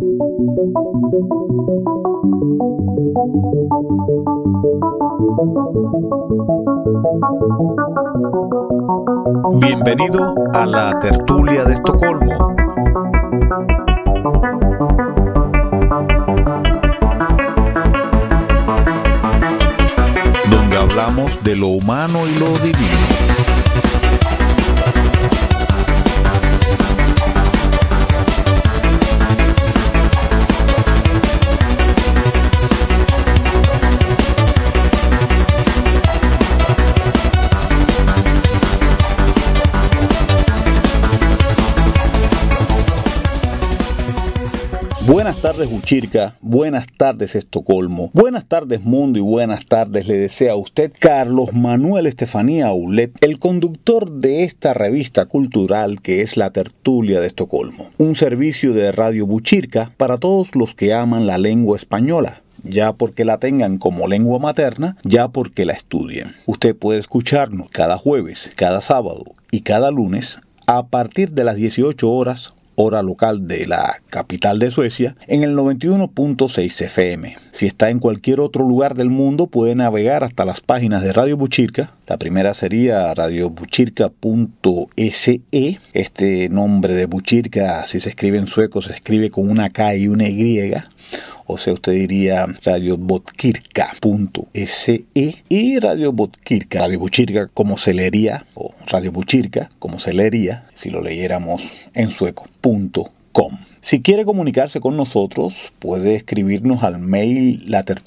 Bienvenido a la tertulia de Estocolmo. Donde hablamos de lo humano y lo divino. Buenas tardes Buchirca, buenas tardes Estocolmo, buenas tardes mundo y buenas tardes le desea a usted Carlos Manuel Estefanía Aulet, el conductor de esta revista cultural que es la Tertulia de Estocolmo, un servicio de Radio Buchirca para todos los que aman la lengua española. Ya porque la tengan como lengua materna, ya porque la estudien. Usted puede escucharnos cada jueves, cada sábado y cada lunes a partir de las 18 horas, hora local de la capital de Suecia, en el 91.6 FM. Si está en cualquier otro lugar del mundo, puede navegar hasta las páginas de Radio Buchirca. La primera sería radiobuchirca.se. Este nombre de Buchirca, si se escribe en sueco, se escribe con una K y una Y. O sea, usted diría radiobotkirka.se y Radio Buchirca como se leería, o Radio Buchirca como se leería, si lo leyéramos en sueco.com. Si quiere comunicarse con nosotros, puede escribirnos al mail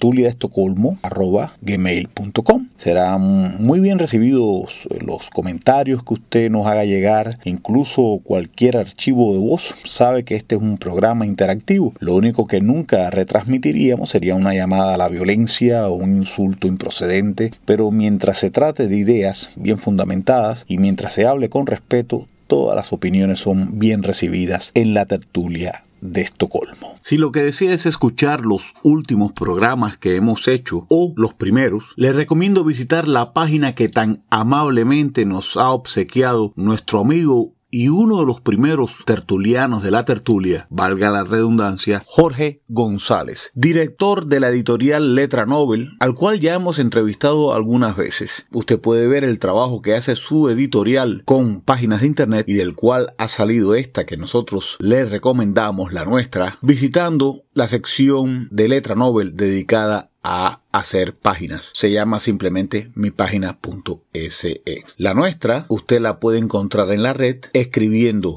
latertuliadeestocolmo@gmail.com. Serán muy bien recibidos los comentarios que usted nos haga llegar, incluso cualquier archivo de voz. Sabe que este es un programa interactivo. Lo único que nunca retransmitiríamos sería una llamada a la violencia o un insulto improcedente, pero mientras se trate de ideas bien fundamentadas y mientras se hable con respeto, todas las opiniones son bien recibidas en la tertulia de Estocolmo. Si lo que desea es escuchar los últimos programas que hemos hecho o los primeros, le recomiendo visitar la página que tan amablemente nos ha obsequiado nuestro amigo y uno de los primeros tertulianos de la tertulia, valga la redundancia, Jorge González, director de la editorial Letra Nobel, al cual ya hemos entrevistado algunas veces. Usted puede ver el trabajo que hace su editorial con páginas de internet y del cual ha salido esta que nosotros le recomendamos, la nuestra, visitando la sección de Letra Nobel dedicada a hacer páginas. Se llama simplemente mipagina.se. La nuestra usted la puede encontrar en la red escribiendo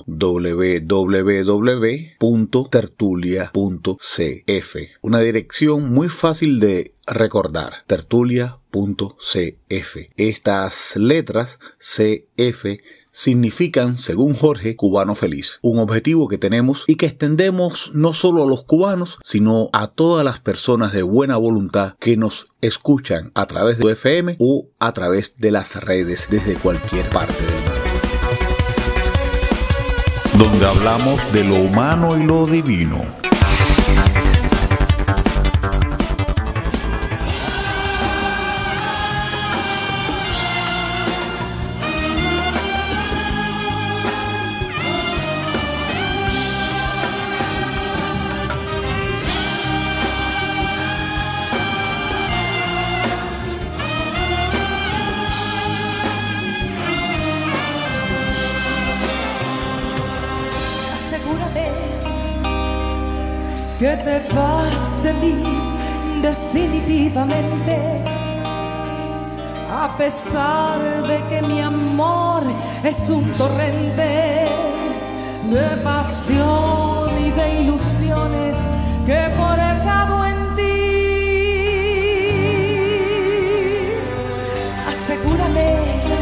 www.tertulia.cf. Una dirección muy fácil de recordar, tertulia.cf. Estas letras CF significan, según Jorge, cubano feliz. Un objetivo que tenemos y que extendemos no solo a los cubanos, sino a todas las personas de buena voluntad que nos escuchan a través de FM o a través de las redes desde cualquier parte del mundo. Donde hablamos de lo humano y lo divino. Que te vas de mí definitivamente, a pesar de que mi amor es un torrente de pasión y de ilusiones que he forjado en ti. Asegúrame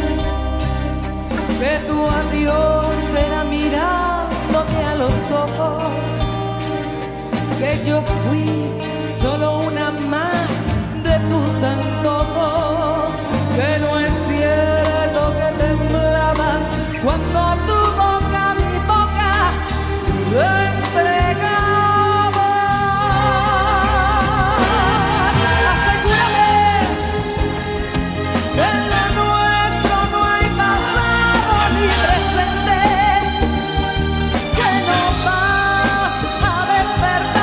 que tu adiós será mirándote a los ojos, que yo fui solo una más de tus antojos, que no es cierto que temblabas cuando tu boca, mi boca, lo entregaba. Asegúrame que en lo nuestro no hay pasado ni presente, que no vas a despertar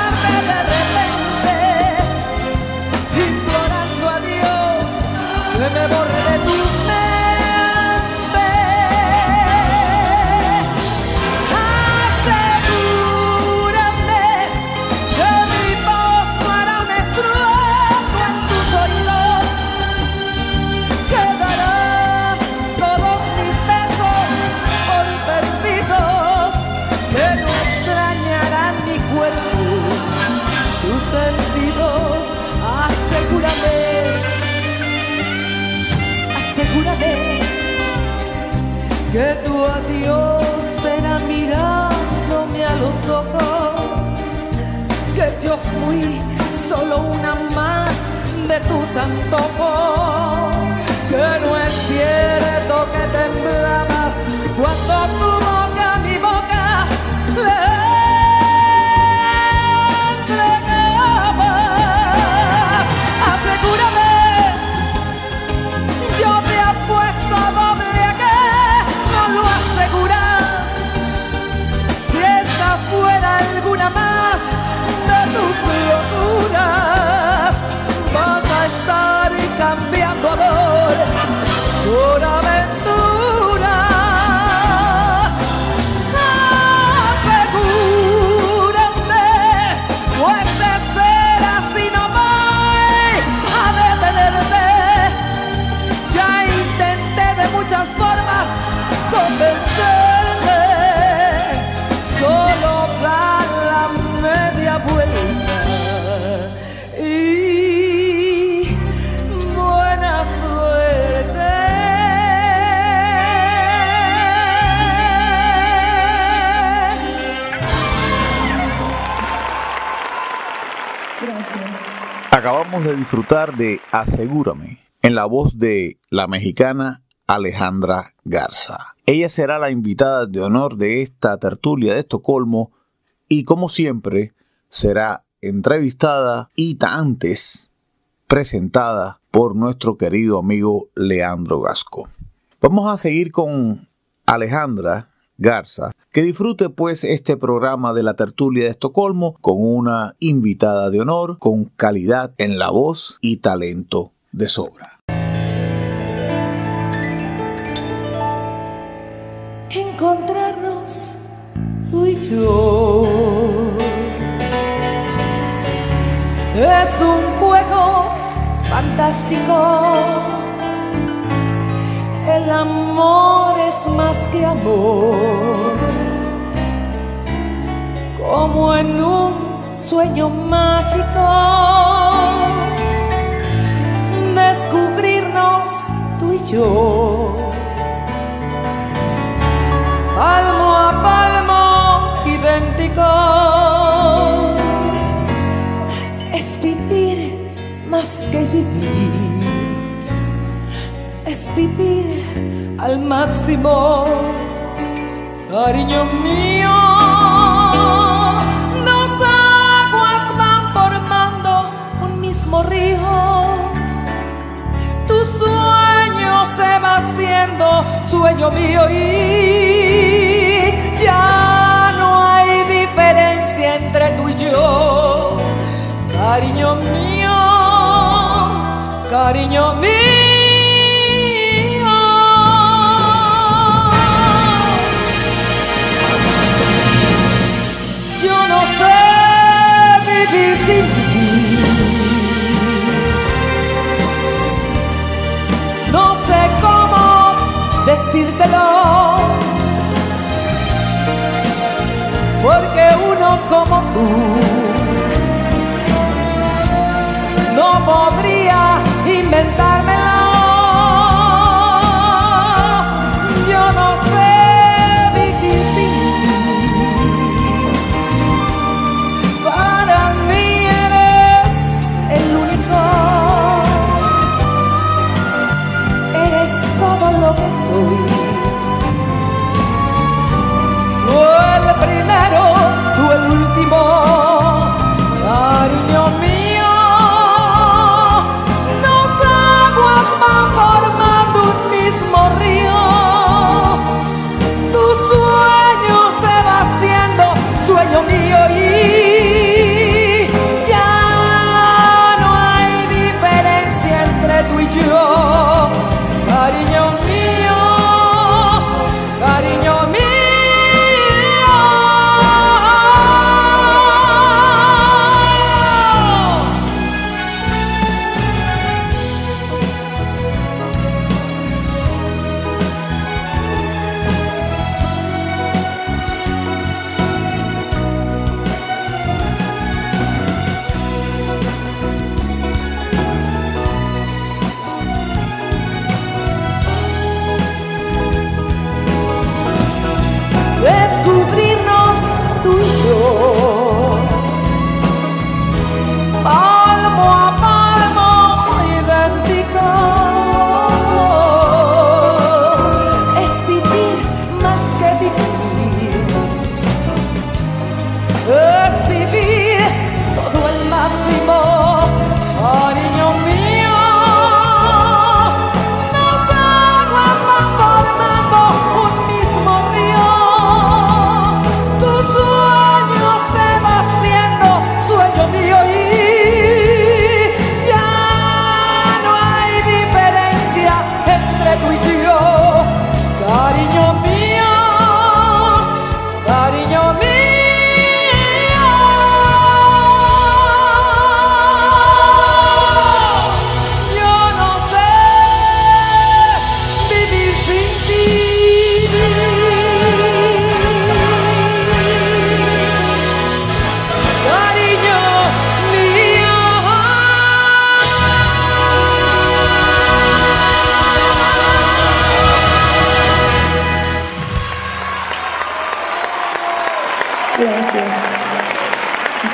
que tu adiós será mirándome a los ojos, que yo fui solo una más de tus antojos, que no es cierto que temblabas cuando tu boca a mi boca le entregabas. Asegúrame, yo te apuesto a doble a que no lo aseguras. Si esta fuera alguna más de tus locuras, vas a estar cambiando amor por aventuras. Asegúrate, pues de ser así no voy a detenerte. Ya intenté de muchas formas convencerte, solo dar la media vuelta y buena suerte. Gracias. Acabamos de disfrutar de Asegúrame, en la voz de la mexicana Alejandra Garza. Ella será la invitada de honor de esta tertulia de Estocolmo y, como siempre, será entrevistada y antes presentada por nuestro querido amigo Leandro Gasco. Vamos a seguir con Alejandra Garza. Que disfrute pues este programa de la tertulia de Estocolmo con una invitada de honor, con calidad en la voz y talento de sobra. Encontrarnos tú y yo es un juego fantástico. El amor es más que amor, como en un sueño mágico. Descubrirnos tú y yo, palmo a palmo idénticos, es vivir más que vivir, es vivir al máximo, cariño mío. Dos aguas van formando un mismo río, tu sueño se va haciendo sueño mío y ya no hay diferencia entre tú y yo, cariño mío, cariño mío. Yo no sé vivir sin ti, no sé cómo decírtelo, porque uno como tú no podría inventármelo. Yo no sé vivir sin ti, para mí eres el único, eres todo lo que soy. Tú el primero, tú el último, cariño mío. No sé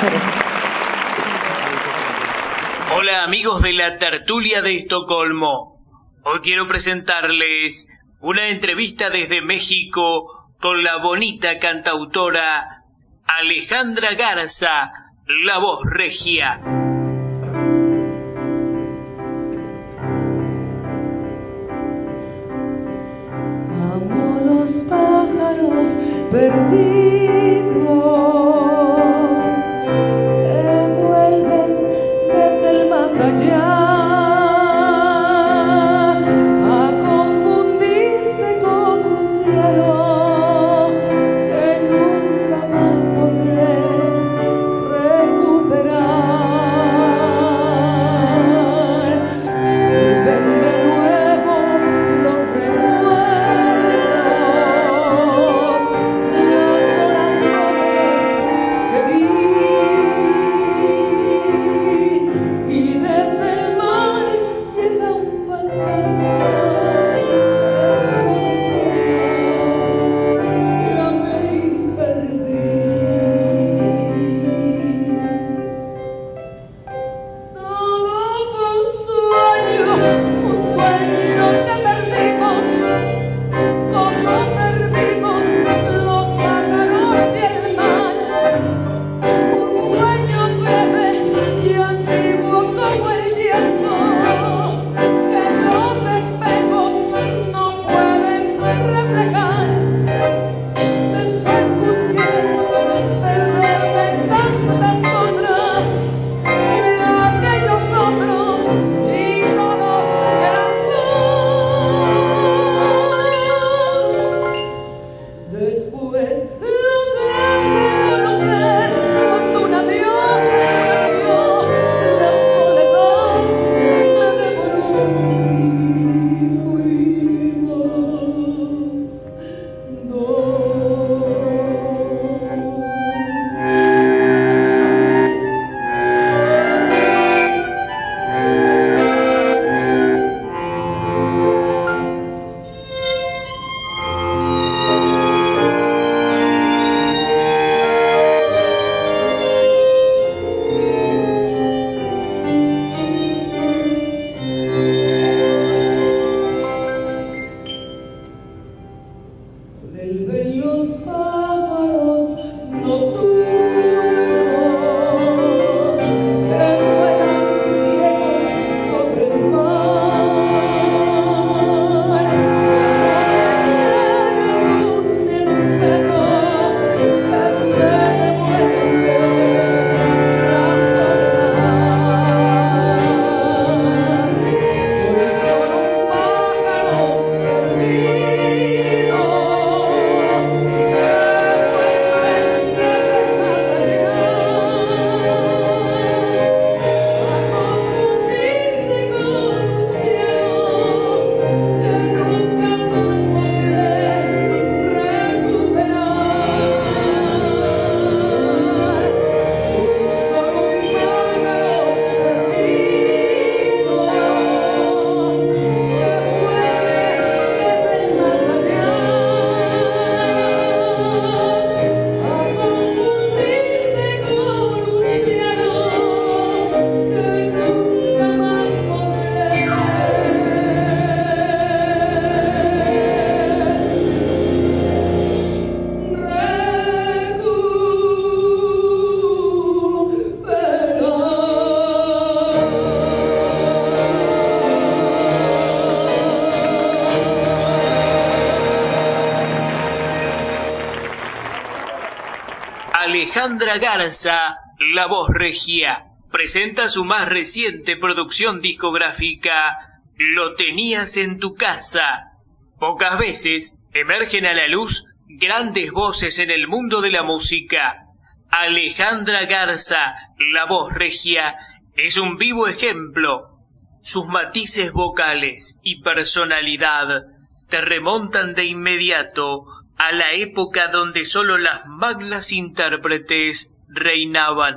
Muchas gracias. Hola amigos de la tertulia de Estocolmo. Hoy quiero presentarles una entrevista desde México con la bonita cantautora Alejandra Garza, la voz regia. Amo los pájaros perdidos que vuelven desde el más allá a confundirse con un cielo que nunca más podré recuperar. Vuelven de nuevo los recuerdos, las oraciones que di, y desde el mar llega un fantasma que amé y perdí. Todo fue un sueño que perdimos, como perdimos los pájaros y el mar. Un sueño breve y antiguo como el tiempo, que los espejos no pueden reflejar. Después busqué perderme en tantas sombras, y aquellos hombros y todos eran vos. Después logré reconocer cuando un adiós es un adiós, la soledad me devoró y fuimos dos. Vuelven los pájaros nocturnos que vuelan ciegos sobre el mar. Eres un espejo que me devuelve la soledad. Soy solo un pájaro perdido. Alejandra Garza, la voz regia, presenta su más reciente producción discográfica, Lo tenías en tu casa. Pocas veces emergen a la luz grandes voces en el mundo de la música. Alejandra Garza, la voz regia, es un vivo ejemplo. Sus matices vocales y personalidad te remontan de inmediato a la época donde solo las magnas intérpretes reinaban.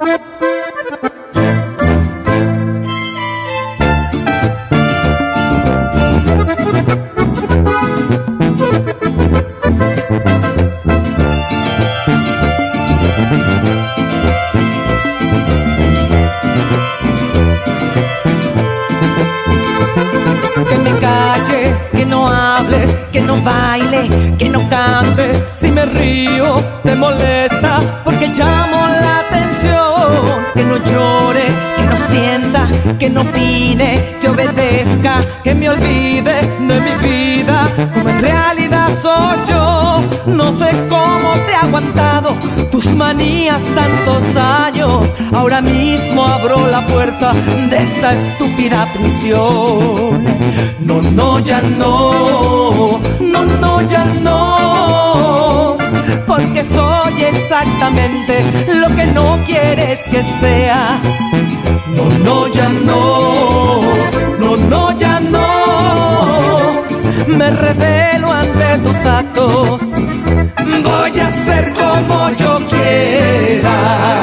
no baile, que no cante. Si me río, te molesta porque llamo la atención. Que no llore, que no sienta, que no opine, que obedezca, que me olvide de mi vida como en realidad soy yo. No sé cómo te he aguantado tus manías tantos años. Ahora mismo abro la puerta de esta estúpida prisión. No, no, ya no, no, no, ya no, porque soy exactamente lo que no quieres que sea. No, no, ya no, no, no, ya no, me revelo ante tus actos. Voy a ser como yo quiera.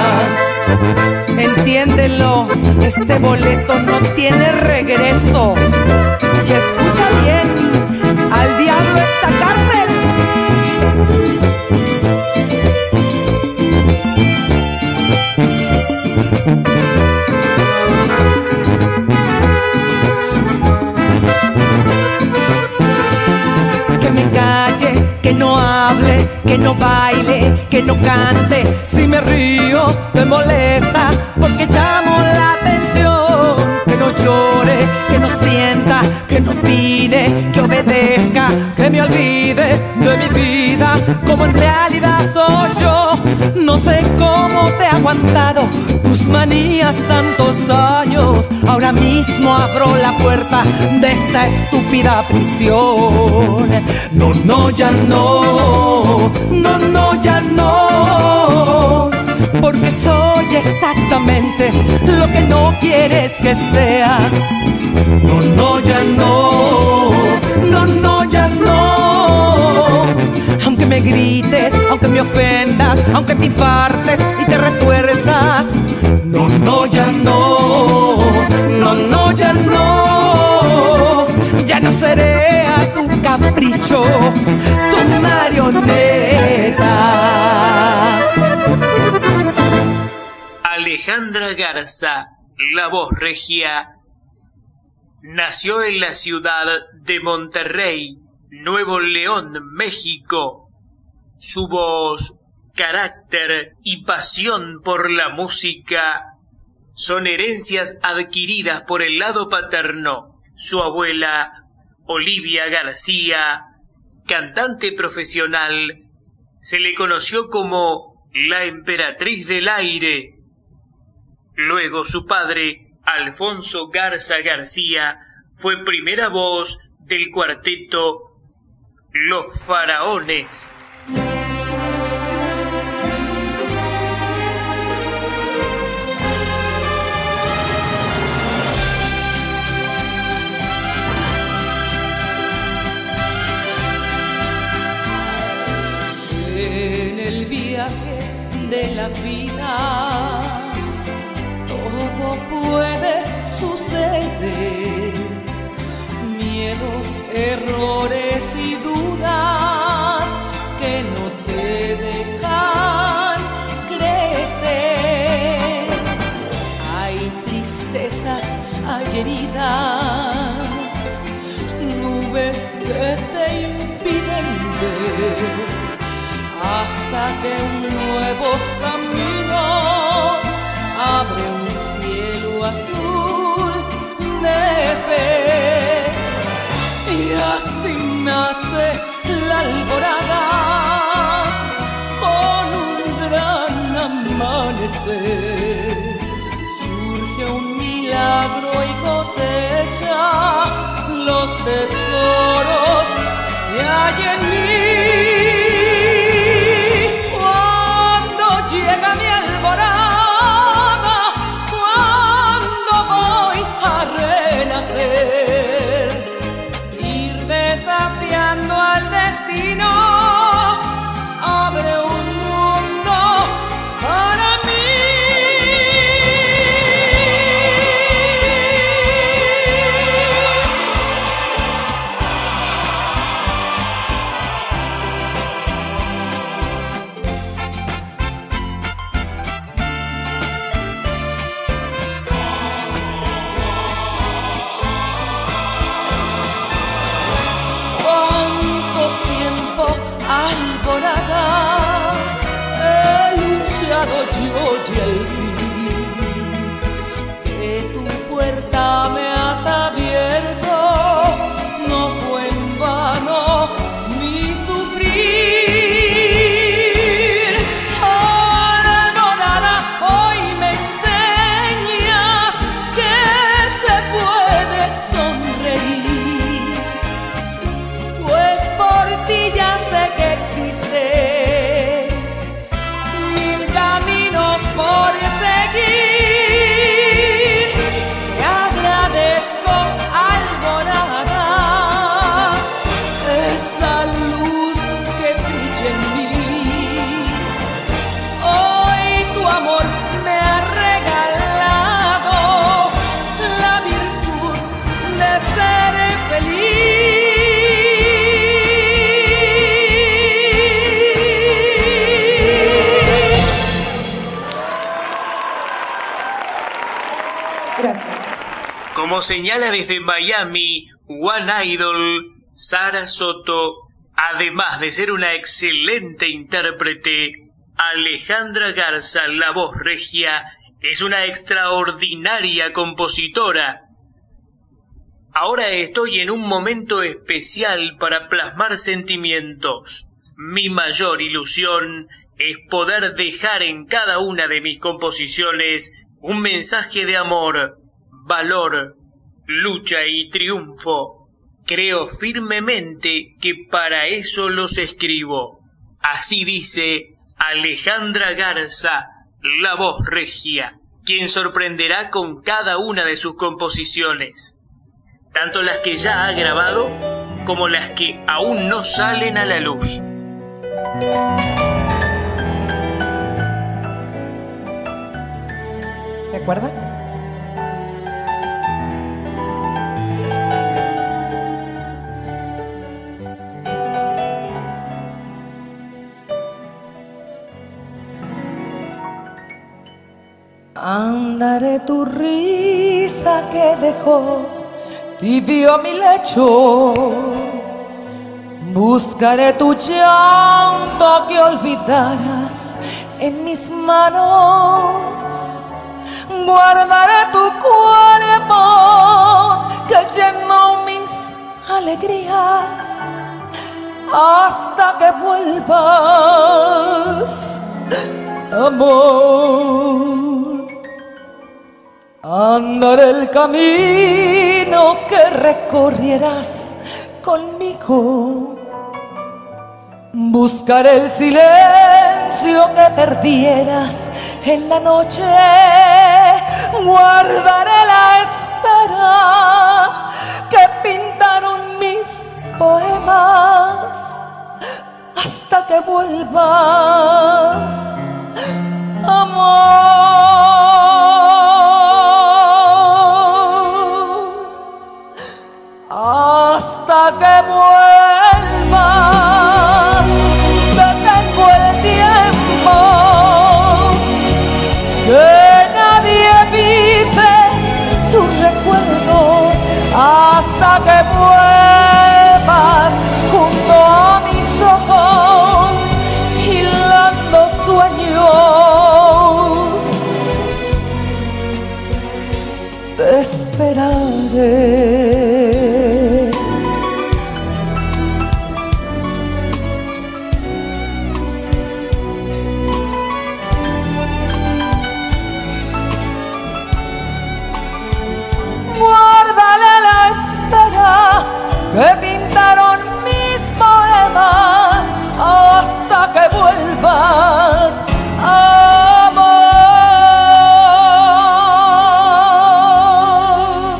Entiéndelo, este boleto no tiene regreso. Y escucha bien, al diablo esta cárcel. Que me calle, que no hable, que no baile, que no cante. Si me río, me molesta porque llamo la atención. Que no llore, que no sienta, que no opine, que obedezca, que me olvide de mi vida como en realidad soy yo. No sé cómo te he aguantado tus manías tantos años. Ahora mismo abro la puerta de esta estúpida prisión. No, no, ya no, no, no, ya no, porque soy exactamente lo que no quieres que sea. No, no, ya no, no, no, ya no, aunque me grites, aunque me ofendas, aunque te infartes y te retuerzas. No, no, ya no, no, no, ya no, ya no seré a tu capricho, tu marioneta. Alejandra Garza, la voz regia, nació en la ciudad de Monterrey, Nuevo León, México. Su voz, carácter y pasión por la música son herencias adquiridas por el lado paterno. Su abuela, Olivia García, cantante profesional, se le conoció como la emperatriz del aire. Luego su padre, Alfonso Garza García, fue primera voz del cuarteto Los Faraones. En el viaje de la vida todo puede suceder, miedos, errores y dudas que no te dejan crecer. Hay tristezas, hay heridas, nubes que te impiden ver, hasta que un nuevo camino abre un cielo azul de fe. Y así nace la alborada con un gran amanecer. Surge un milagro y cosecha los tesoros que hay en mí. Llega mi alborada, cuando voy a renacer, ir desafiando al destino, abre un mundo para mí. Como señala desde Miami One Idol, Sara Soto, además de ser una excelente intérprete, Alejandra Garza, la voz regia, es una extraordinaria compositora. Ahora estoy en un momento especial para plasmar sentimientos. Mi mayor ilusión es poder dejar en cada una de mis composiciones un mensaje de amor, valor, lucha y triunfo. Creo firmemente que para eso los escribo. Así dice Alejandra Garza, la voz regia, quien sorprenderá con cada una de sus composiciones, tanto las que ya ha grabado como las que aún no salen a la luz. ¿Recuerdan? Andaré tu risa que dejó tibio mi lecho, buscaré tu llanto que olvidarás en mis manos, guardaré tu cuerpo que llenó mis alegrías hasta que vuelvas, amor. Andaré el camino que recorrerás conmigo, buscaré el silencio que perdieras en la noche, guardaré la espera que pintaron mis poemas hasta que vuelvas, amor. Hasta que vuelvas, detengo el tiempo, que nadie pise tu recuerdo, hasta que vuelvas junto a mis ojos, hilando sueños. Te esperaré. Que pintaron mis poemas hasta que vuelvas, amor.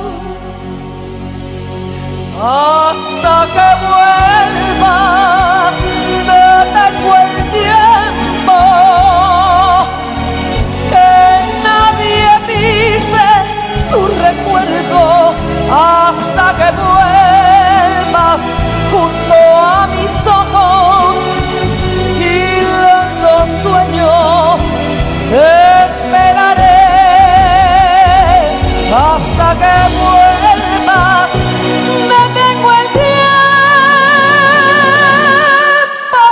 Hasta que vuelvas, detengo el tiempo, que nadie pise tu recuerdo hasta que vuelvas junto a mis ojos, hilando sueños. Te esperaré hasta que vuelvas. Detengo el tiempo,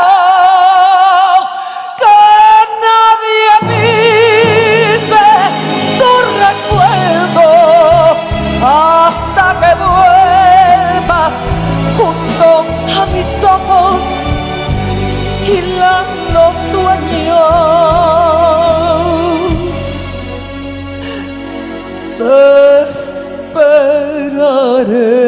que nadie pise tu recuerdo hasta que vuelvas junto a mis ojos, hilando sueños. Te esperaré.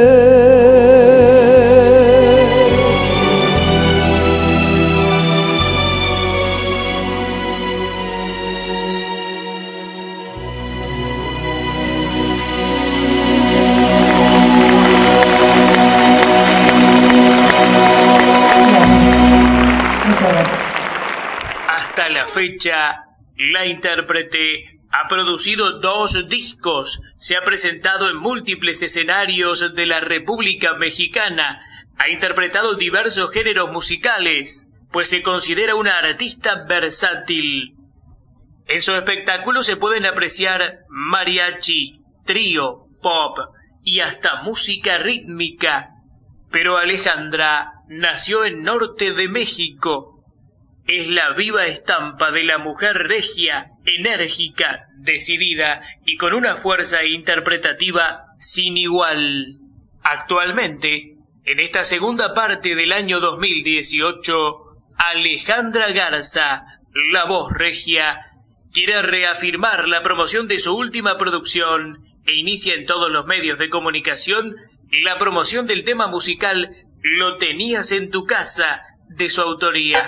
Hasta la fecha, la intérprete ha producido 2 discos, se ha presentado en múltiples escenarios de la República Mexicana, ha interpretado diversos géneros musicales, pues se considera una artista versátil. En su espectáculo se pueden apreciar mariachi, trío, pop y hasta música rítmica. Pero Alejandra nació en Norte de México. Es la viva estampa de la mujer regia, enérgica, decidida y con una fuerza interpretativa sin igual. Actualmente, en esta segunda parte del año 2018, Alejandra Garza, la voz regia, quiere reafirmar la promoción de su última producción e inicia en todos los medios de comunicación la promoción del tema musical Lo tenías en tu casa, de su autoría.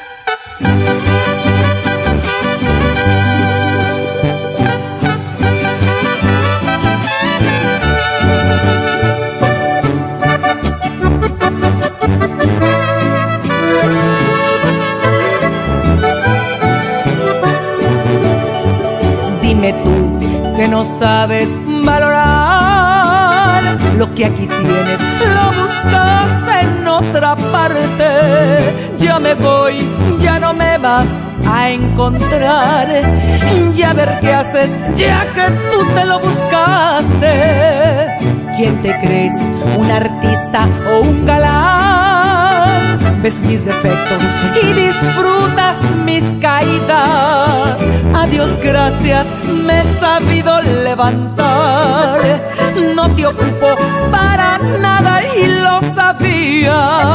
Dime tú que no sabes valorar lo que aquí tienes, lo buscas en otra parte. Ya me voy, ya no me vas a encontrar. Ya ver qué haces, ya que tú te lo buscaste. ¿Quién te crees? ¿Un artista o un galán? Ves mis defectos y disfrutas mis caídas. A Dios gracias, me he sabido levantar. No te ocupo para nada y lo sabías.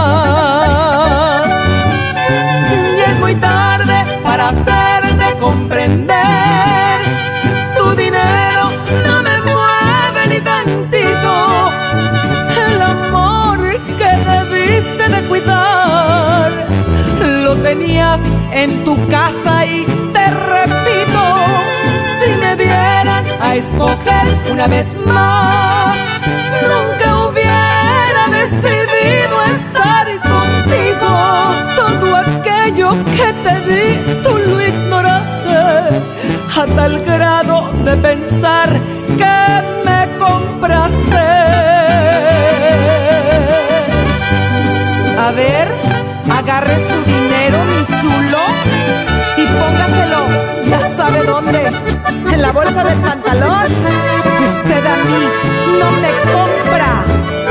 Ya es muy tarde para hacerte comprender. Tu dinero no me mueve ni tantito. El amor que debiste de cuidar lo tenías en tu casa y te repito, si me dieran a escoger una vez más, nunca hubiera decidido estar contigo. Todo aquello que te di, tú lo ignoraste, a tal grado de pensar que me compraste. A ver, agarre su dinero, mi chulo, y póngaselo, ya sabe dónde, en la bolsa del pantalón. Usted a mí no me compra.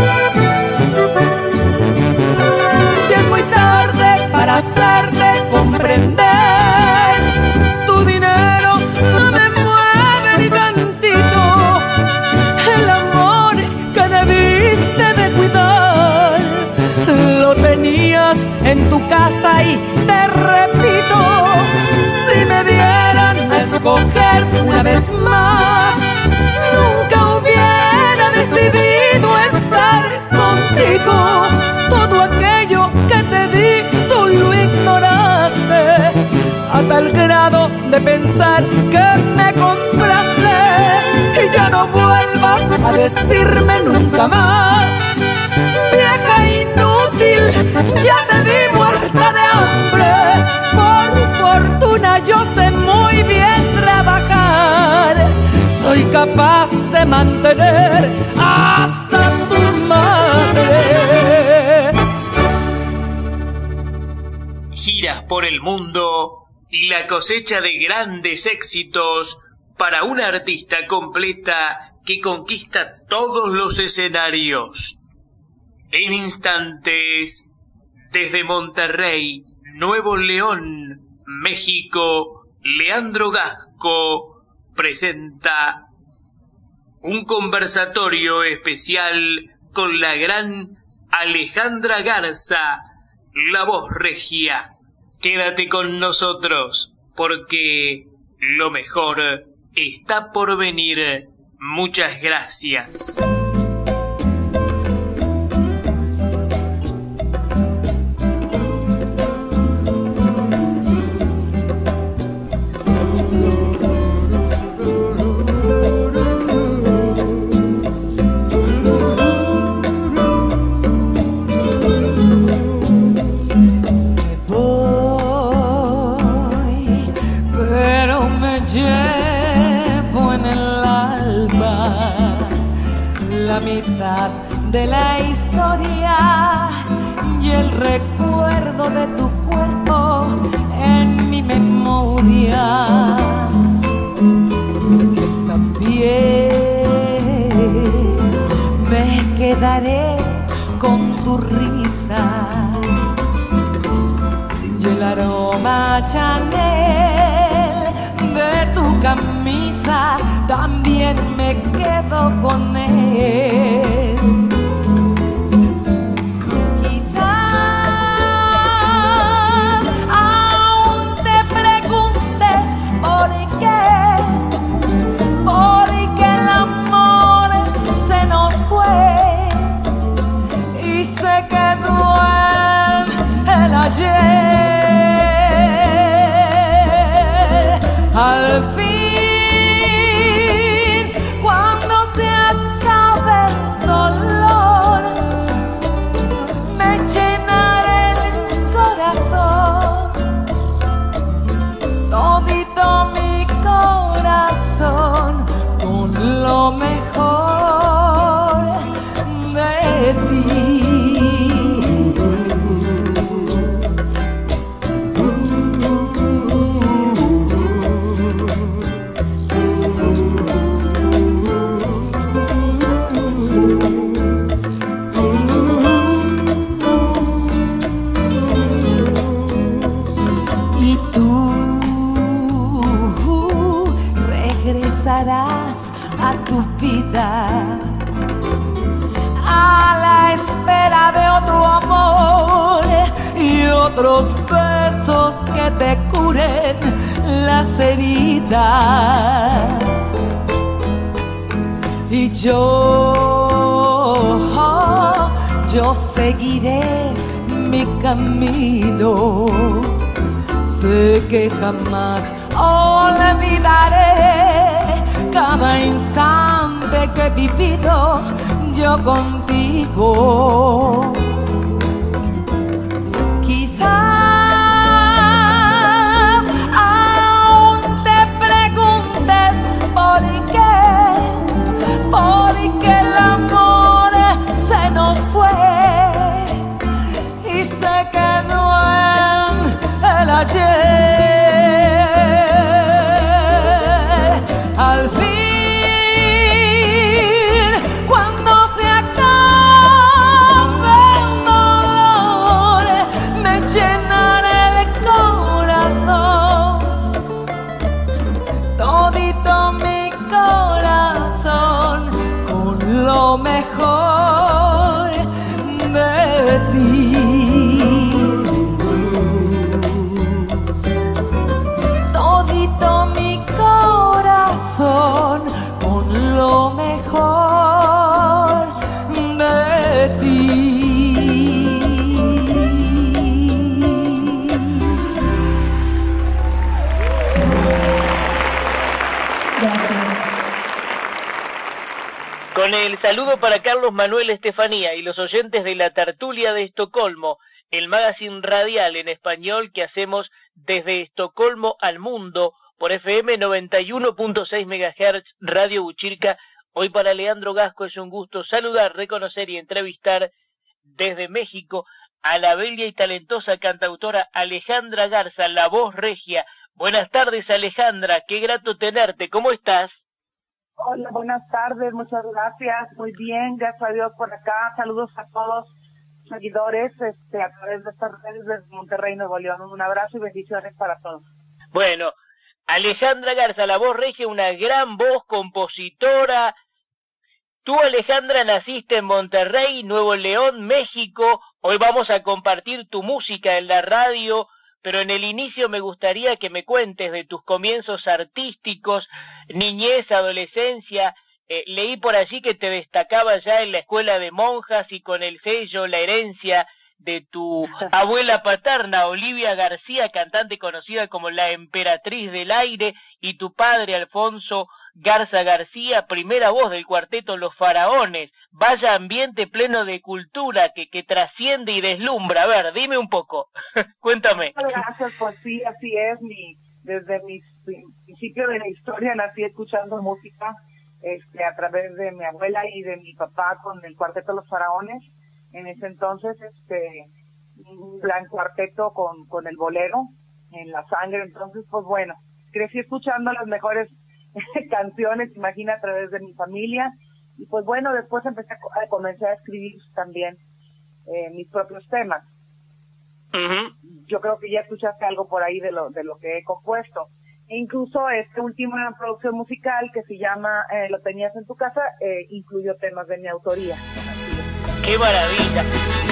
Ya es muy tarde para hacerte comprender. Tu dinero no me mueve ni tantito. El amor que debiste de cuidar lo tenías en tu casa y te repito, si me dieran a escoger una vez más, nunca hubiera decidido estar contigo. Todo aquello que te di, tú lo ignoraste, a tal grado de pensar que me compraste. Y ya no vuelvas a decirme nunca más, vieja inútil, ya te vi muerta de hambre. Por fortuna yo sé muy bien trabajar, soy capaz de mantener hasta tu madre. Giras por el mundo y la cosecha de grandes éxitos para una artista completa que conquista todos los escenarios. En instantes, desde Monterrey, Nuevo León, México, Leandro Gasco presenta un conversatorio especial con la gran Alejandra Garza, la voz regia. Quédate con nosotros, porque lo mejor está por venir. Muchas gracias. De la historia y el recuerdo de tu cuerpo en mi memoria. También con tu risa y el aroma Chanel de tu camisa, también me quedo con él. Quizás aún te preguntes por qué el amor se nos fue y se quedó en el ayer. Al fin, cuando se acabe el dolor, me llenaré el corazón, todito mi corazón, con lo mejor de ti. A tu vida, a la espera de otro amor y otros besos que te curen las heridas. Y yo seguiré mi camino. Sé que jamás olvidaré cada instante que he vivido yo contigo. Quizás aún te preguntes por qué el amor se nos fue y se quedó en el ayer. Al fin, cuando se acabe el dolor, me llenaré el corazón, todito mi corazón, con lo mejor de ti. Todito mi corazón, con lo mejor de ti. Gracias. Con el saludo para Carlos Manuel Estefanía y los oyentes de la Tertulia de Estocolmo, el magazine radial en español que hacemos desde Estocolmo al mundo por FM 91.6 MHz Radio Buchirca. Hoy para Leandro Gasco es un gusto saludar, reconocer y entrevistar desde México a la bella y talentosa cantautora Alejandra Garza, la voz regia. Buenas tardes, Alejandra, qué grato tenerte, ¿cómo estás? Hola, buenas tardes, muchas gracias, muy bien, gracias a Dios por acá, saludos a todos los seguidores a través de estas redes de Monterrey, Nuevo León, un abrazo y bendiciones para todos. Bueno, Alejandra Garza, la voz regia, una gran voz, compositora. Tú, Alejandra, naciste en Monterrey, Nuevo León, México. Hoy vamos a compartir tu música en la radio, pero en el inicio me gustaría que me cuentes de tus comienzos artísticos, niñez, adolescencia. Leí por allí que te destacabas ya en la escuela de monjas y con el sello, la herencia de tu abuela paterna, Olivia García, cantante conocida como la Emperatriz del Aire, y tu padre, Alfonso Garza García, primera voz del cuarteto Los Faraones. Vaya ambiente pleno de cultura que trasciende y deslumbra. A ver, dime un poco, cuéntame. Gracias, pues sí, así es. Desde mi principio de la historia nací escuchando música a través de mi abuela y de mi papá con el cuarteto Los Faraones. En ese entonces, un gran cuarteto con el bolero en la sangre. Entonces, pues bueno, crecí escuchando las mejores canciones, imagina, a través de mi familia. Y pues bueno, después comencé a escribir también mis propios temas. Yo creo que ya escuchaste algo por ahí de lo que he compuesto. E incluso esta última producción musical que se llama Lo tenías en tu casa, incluyó temas de mi autoría. ¡Qué maravilla!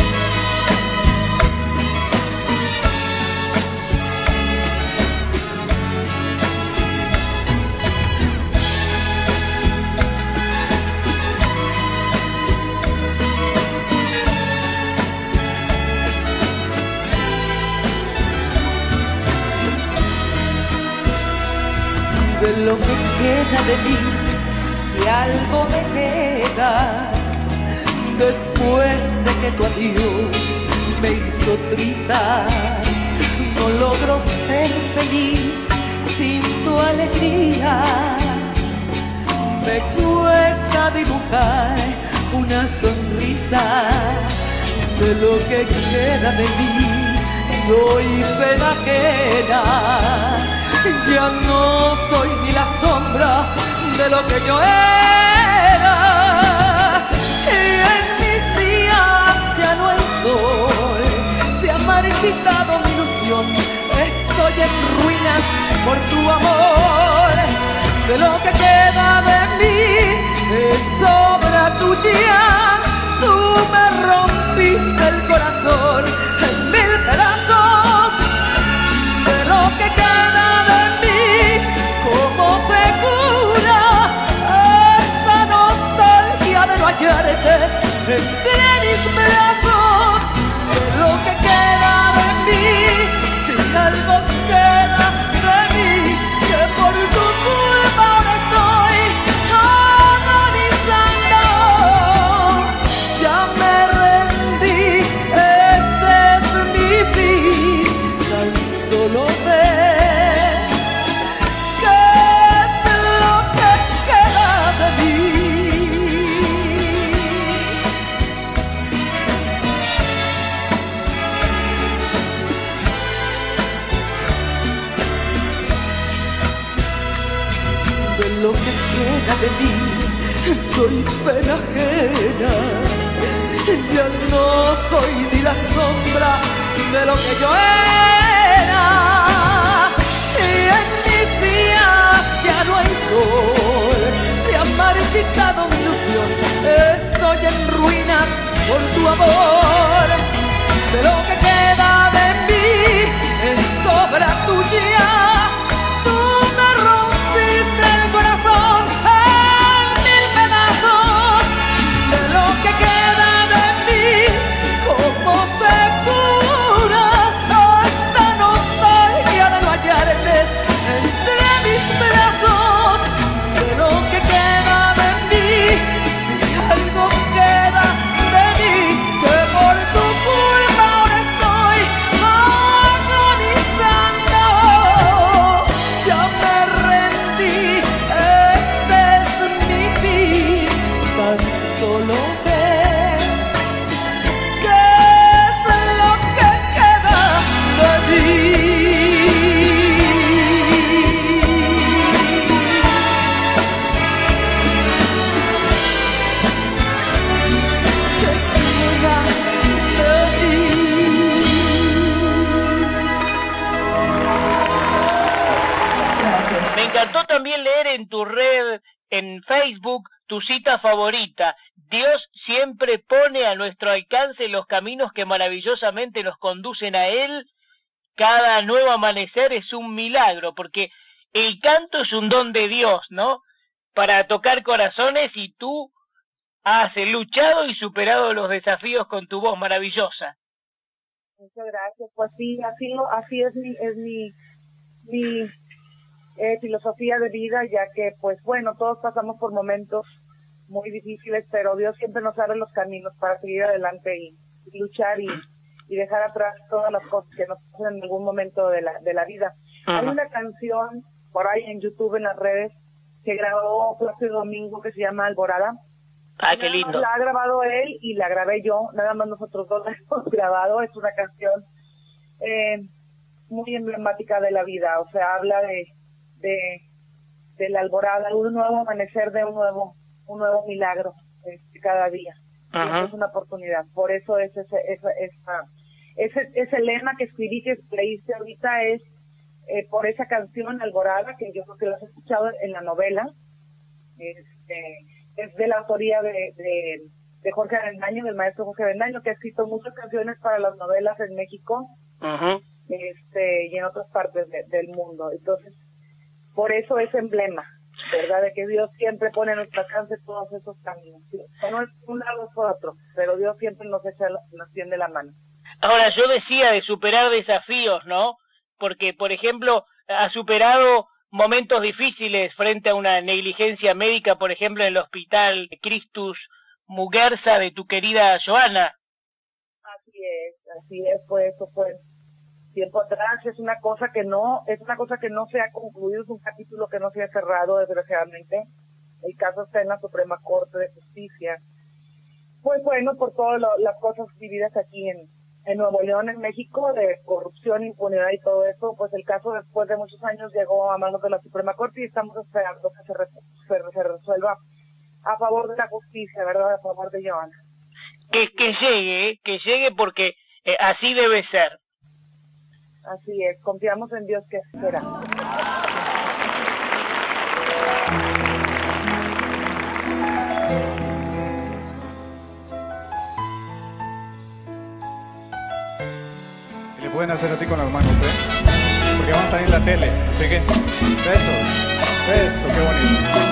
De lo que queda de mí, si algo me queda, después de que tu adiós me hizo trizas, no logro ser feliz sin tu alegría. Me cuesta dibujar una sonrisa. De lo que queda de mí, doy pena ajena. Ya no soy ni la sombra de lo que yo era. Y en mis días ya no hay sol, se ha marchitado mi ilusión. Estoy en ruinas por tu amor. De lo que queda de mí es sobra tuya. Tú me rompiste el corazón en mil pedazos. De lo que queda de mí, como se cura esta nostalgia de no hallarte entre mis brazos. De lo que queda de mí, si algo queda de mí, que por tu culpa ahora estoy agonizando. Ya me rendí, este es mi fin, tan solo ve qué es lo que queda de mí. De lo que queda de mí, doy pena ajena. Ya no soy ni la sombra de lo que yo era. Y en mis días ya no hay sol, se ha marchitado mi ilusión. Estoy en ruinas por tu amor. De lo que queda de mí es sobra tuya. Tú me rompiste el corazón en mil pedazos. De lo que queda de mí, como se cura esta nostalgia de no hallarte entre mis brazos. De lo que queda de mí, si algo queda de mí, que por tu culpa ahora estoy agonizando. Ya me rendí, este es mi fin, tan solo ve qué es lo que queda de mí. ¿Qué queda de mí? Me encantó también leer en tu red, en Facebook, tu cita favorita. Dios siempre pone a nuestro alcance los caminos que maravillosamente nos conducen a Él. Cada nuevo amanecer es un milagro, porque el canto es un don de Dios, ¿no? Para tocar corazones, y tú has luchado y superado los desafíos con tu voz maravillosa. Muchas gracias. Pues sí, así es mi filosofía de vida, ya que, pues bueno, todos pasamos por momentos muy difíciles, pero Dios siempre nos abre los caminos para seguir adelante y luchar y dejar atrás todas las cosas que nos pasan en algún momento de la vida. Hay una canción por ahí en YouTube, en las redes, que grabó Plácido Domingo, que se llama Alborada. ¡Ah, qué lindo! La ha grabado él y la grabé yo, nada más nosotros dos la hemos grabado. Es una canción muy emblemática de la vida, o sea, habla de la alborada, un nuevo amanecer, de un nuevo milagro cada día. Siempre es una oportunidad. Por eso es ese lema que escribí, que leíste ahorita, es por esa canción Alborada, que yo creo que lo has escuchado en la novela. Es de la autoría de Jorge Avendaño, del maestro Jorge Avendaño, que ha escrito muchas canciones para las novelas en México y en otras partes del mundo. Entonces, por eso es emblema, ¿verdad? De que Dios siempre pone en nuestro alcance todos esos caminos. ¿Sí? No es un lado por otro, pero Dios siempre nos tiende la mano. Ahora, yo decía de superar desafíos, ¿no? Porque, por ejemplo, ha superado momentos difíciles frente a una negligencia médica, por ejemplo, en el hospital Christus Muguerza de tu querida Joana. Así es, pues eso fue tiempo atrás. Es una cosa que no se ha concluido, es un capítulo que no se ha cerrado, desgraciadamente. El caso está en la Suprema Corte de Justicia. Pues bueno, por todas las cosas vividas aquí en Nuevo León, en México, de corrupción, impunidad y todo eso, pues el caso después de muchos años llegó a manos de la Suprema Corte y estamos esperando que se resuelva a favor de la justicia, ¿verdad? A favor de Joana. Que llegue porque así debe ser. Así es, confiamos en Dios que será. Y le pueden hacer así con las manos, porque van a salir en la tele, así que besos, qué bonito.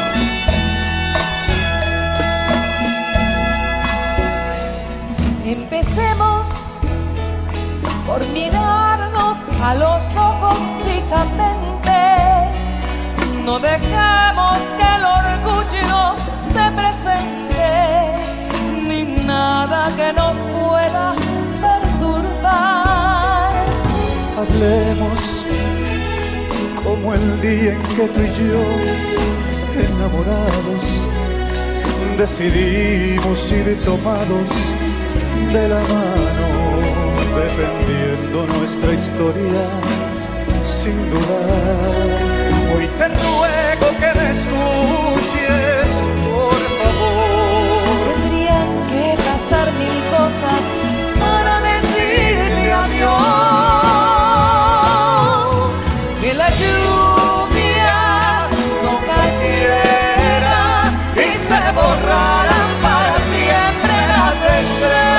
Empecemos por mirarnos a los ojos fijamente. No dejemos que el orgullo se presente, ni nada que nos pueda perturbar. Hablemos como el día en que tú y yo, enamorados, decidimos ir tomados de la mano, defendiendo nuestra historia sin dudar. Hoy te ruego que me escuches, por favor. Tendrían que pasar mil cosas para decirle adiós. Que la lluvia no cayera y se borraran para siempre las estrellas.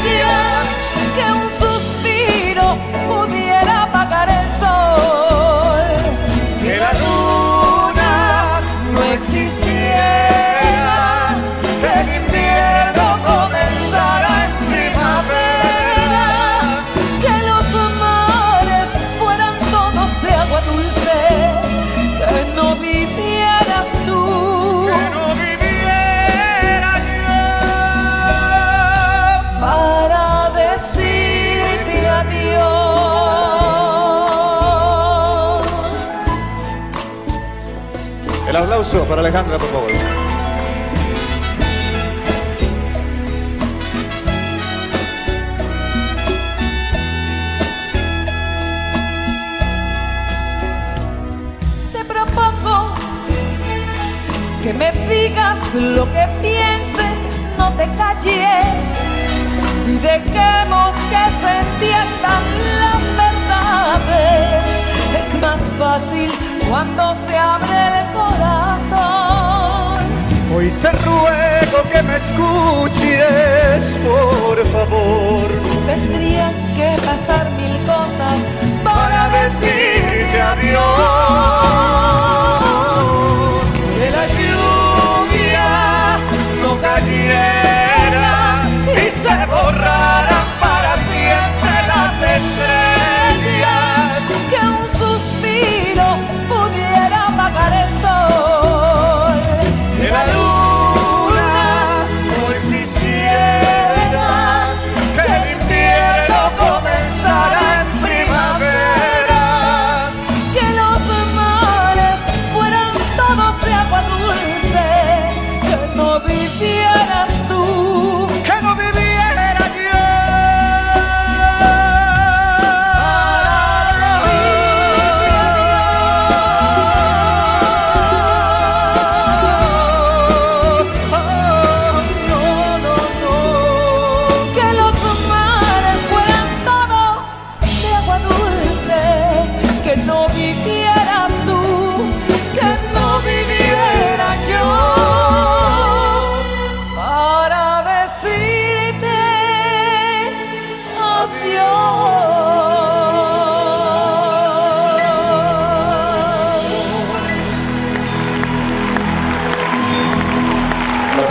El aplauso para Alejandra, por favor. Te propongo que me digas lo que pienses, no te calles y dejemos que se entiendan las verdades. Es más fácil cuando se abre el corazón. Hoy te ruego que me escuches, por favor. Tendrían que pasar mil cosas para decirte adiós. Que la lluvia no cayera y se borraran para siempre las estrellas. Que un suspiro pudiera apagar el sol. Que la luna no existiera. Que el invierno comenzara en primavera. Que los mares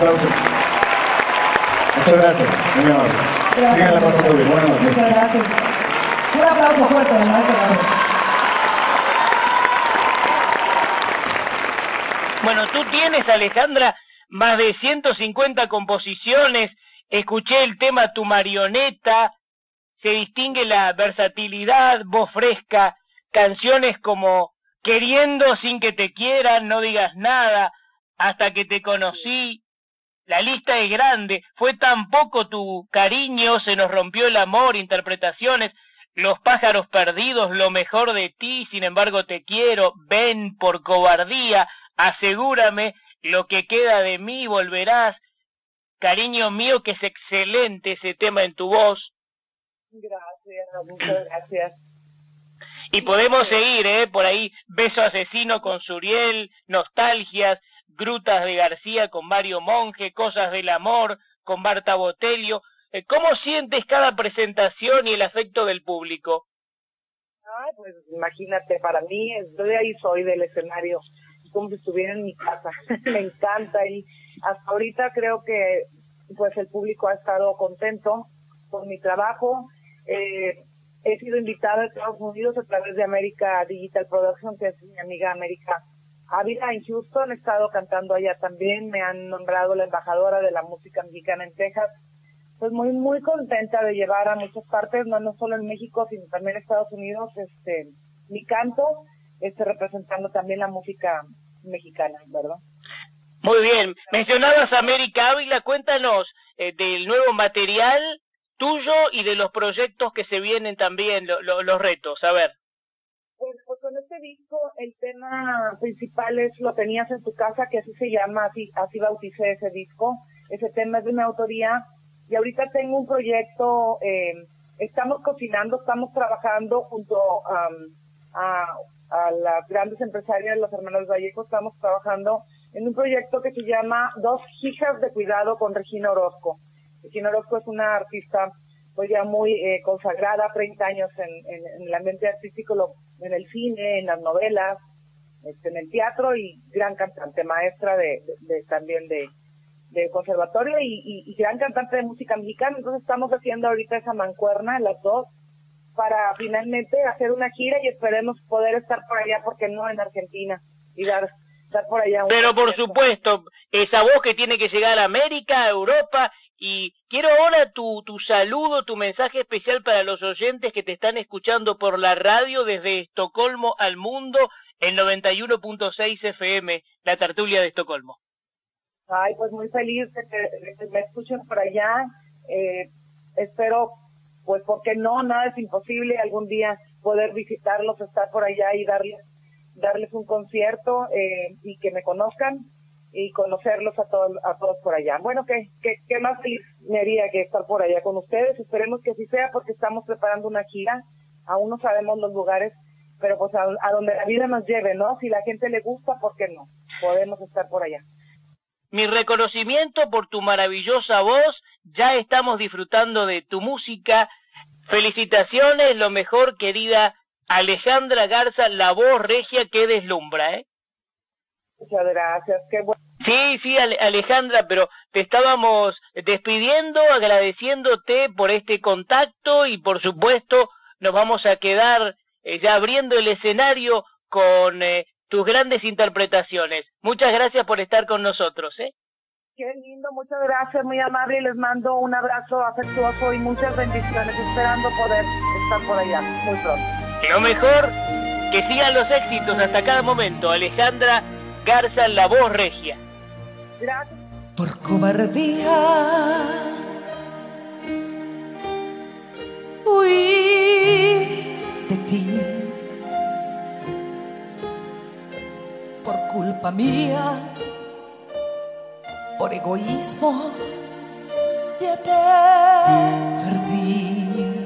aplauso. Muchas gracias, muy amables. Sigan la pasando bien. Buenas noches. Muchas gracias. Un aplauso fuerte al maestro Gabriel. Bueno, tú tienes, Alejandra, más de 150 composiciones. Escuché el tema Tu Marioneta. Se distingue la versatilidad, voz fresca, canciones como Queriendo sin que te quieran, No digas nada, Hasta que te conocí. La lista es grande. Fue tan poco tu cariño, Se nos rompió el amor, interpretaciones, Los pájaros perdidos, Lo mejor de ti, Sin embargo te quiero, Ven, Por cobardía, Asegúrame, Lo que queda de mí, Volverás. Cariño mío, que es excelente ese tema en tu voz. Gracias, muchas gracias. Y podemos seguir, por ahí, Beso asesino con Suriel, Nostalgias, Grutas de García con Mario Monge, Cosas del amor con Marta Botelho. ¿Cómo sientes cada presentación y el afecto del público? Ay, pues imagínate, para mí, yo de ahí soy del escenario, como si estuviera en mi casa. Me encanta y hasta ahorita creo que pues el público ha estado contento con mi trabajo. He sido invitada a Estados Unidos a través de América Digital Production, que es mi amiga América Ávila en Houston. He estado cantando allá también. Me han nombrado la embajadora de la música mexicana en Texas. Pues muy, muy contenta de llevar a muchas partes, no solo en México, sino también en Estados Unidos, mi canto, representando también la música mexicana, ¿verdad? Muy bien. Mencionabas a América Ávila. Cuéntanos del nuevo material tuyo y de los proyectos que se vienen también, los retos, a ver. Pues con este disco el tema principal es Lo tenías en tu casa, que así se llama, así bauticé ese disco. Ese tema es de mi autoría y ahorita tengo un proyecto, estamos cocinando, estamos trabajando junto a las grandes empresarias, los hermanos Vallejo, estamos trabajando en un proyecto que se llama Dos hijas de cuidado con Regina Orozco. Regina Orozco es una artista pues ya muy consagrada, 30 años en el ambiente artístico, en el cine, en las novelas, en el teatro, y gran cantante, maestra también de conservatorio y gran cantante de música mexicana. Entonces estamos haciendo ahorita esa mancuerna, las dos, para finalmente hacer una gira y esperemos poder estar por allá, porque no en Argentina, y dar por allá. Pero por supuesto, esa voz que tiene que llegar a América, a Europa. Y quiero ahora tu saludo, tu mensaje especial para los oyentes que te están escuchando por la radio desde Estocolmo al mundo, en 91.6 FM, la tertulia de Estocolmo. Ay, pues muy feliz de que me escuchen por allá. Espero, pues porque no, nada es imposible, algún día poder visitarlos, estar por allá y darles un concierto y que me conozcan y conocerlos a todos por allá. Bueno, ¿qué más feliz me haría que estar por allá con ustedes? Esperemos que así sea, porque estamos preparando una gira. Aún no sabemos los lugares, pero pues a donde la vida nos lleve, ¿no? Si la gente le gusta, ¿por qué no? Podemos estar por allá. Mi reconocimiento por tu maravillosa voz. Ya estamos disfrutando de tu música. Felicitaciones, lo mejor, querida Alejandra Garza, la voz regia que deslumbra, ¿eh? Muchas gracias, qué bueno. Sí, Alejandra, pero te estábamos despidiendo, agradeciéndote por este contacto y por supuesto nos vamos a quedar ya abriendo el escenario con tus grandes interpretaciones. Muchas gracias por estar con nosotros, ¿eh? Qué lindo, muchas gracias, muy amable, y les mando un abrazo afectuoso y muchas bendiciones, esperando poder estar por allá muy pronto. Lo mejor, que sigan los éxitos hasta cada momento. Alejandra Garza, la voz regia. Gracias. Por cobardía huí de ti, por culpa mía, por egoísmo ya te perdí,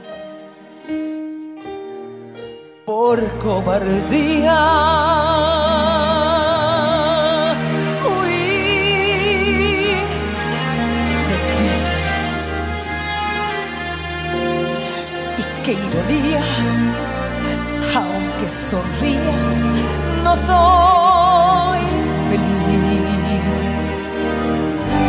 por cobardía qué ironía, aunque sonría, no soy feliz.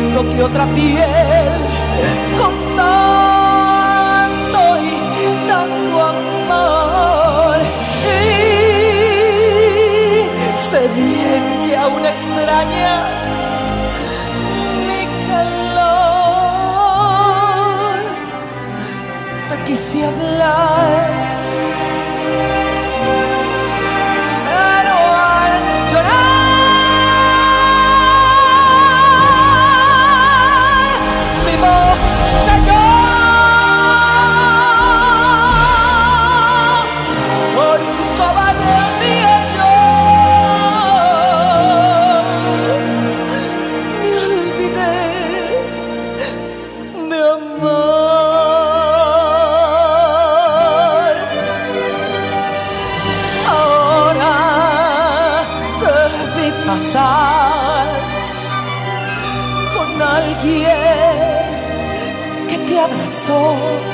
toque otra piel con tanto y tanto amor. Y sé bien que aún extrañas mi calor. Te quise hablar, pero al llorar mi voz cayó. Por cobardía yo me olvidé de amar. Ahora te vi pasar con alguien que te abrazó.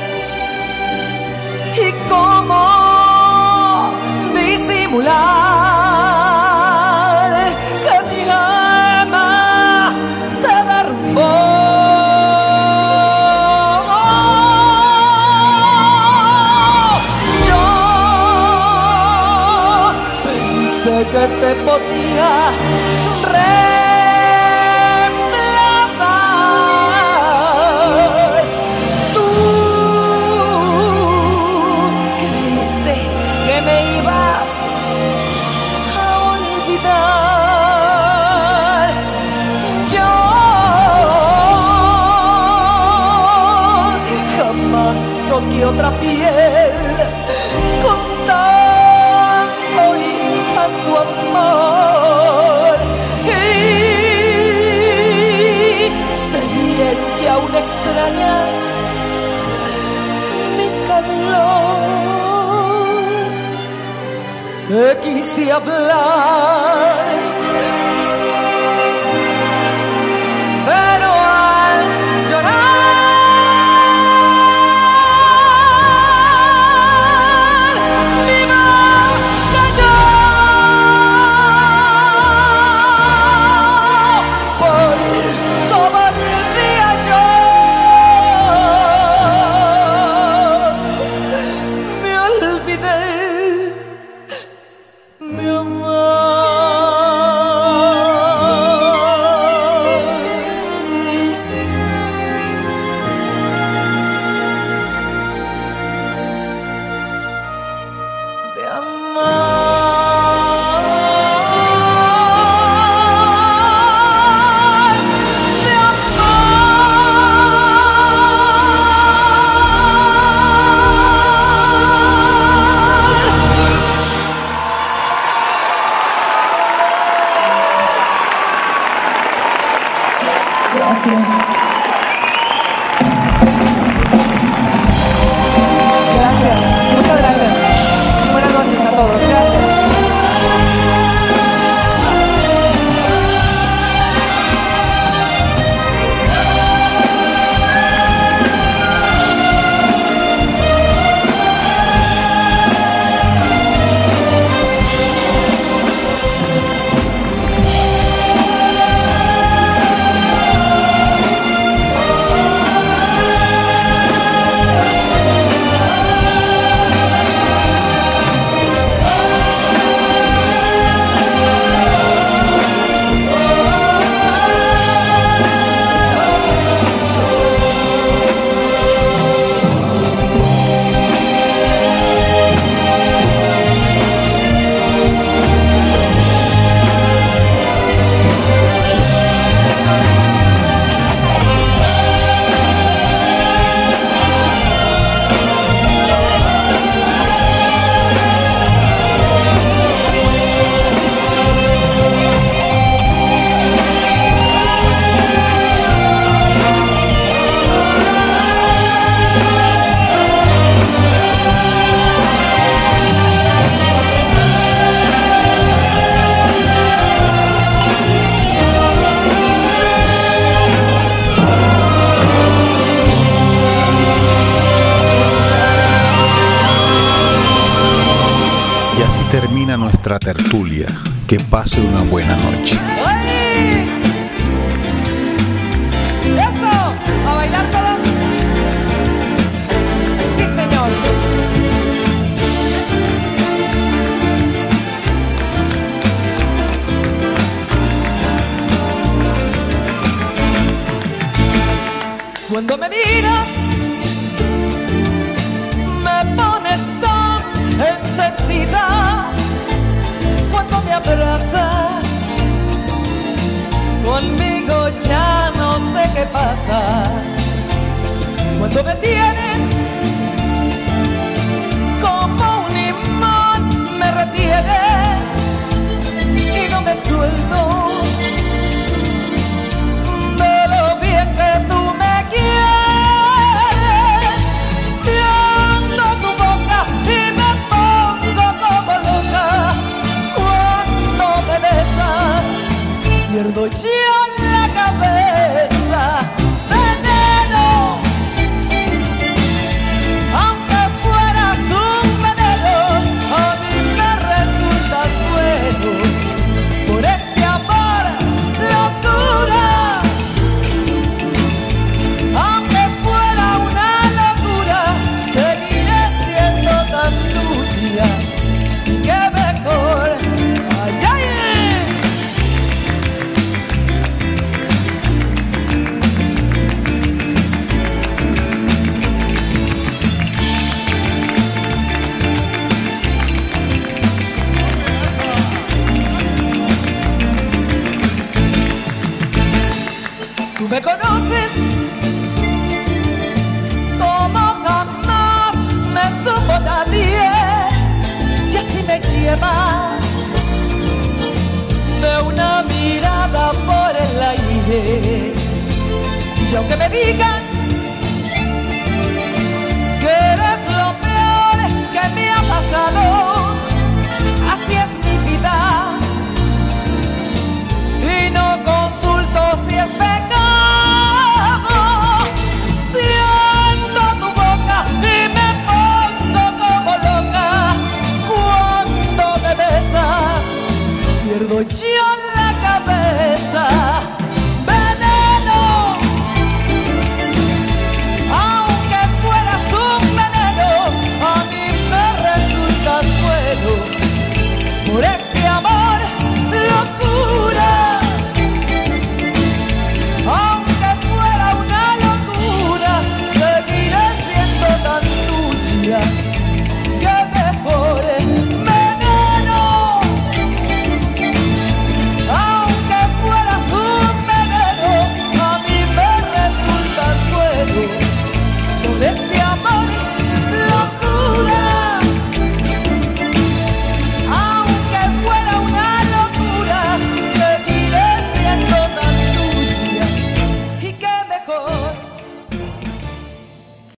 ¿Y cómo disimular que mi alma se derrumbó? Yo pensé que te podía reemplazar. Tú creíste que me ibas a olvidar. Yo jamás toqué otra piel con tanto y tanto amor. Y sé bien que aún extrañas mi calor. Te quise hablar, pero al llorar mi voz cayó. Por cobardía yo me olvidé de Gracias, muchas gracias. Buenas noches a todos, gracias. termina nuestra tertulia. Que pase una buena noche. Cuando me miras, me pones tan encendida. Cuando me abrazas, conmigo ya no sé qué pasa. Cuando me tienes como un imán, me retienes y no me suelto de lo bien que tú me quieres. Siento tu boca y me pongo como loca. Cuando me besas, pierdo ya la cabeza. Veneno, aunque fueras un veneno, a mí me resultas bueno. Por este amor, locura, aunque fuera una locura, seguiré siendo tan tuya. Y qué mejor, ay, ay. Tú me conoces como jamás me supo nadie, y así me llevas de una mirada por el aire. Y aunque me digan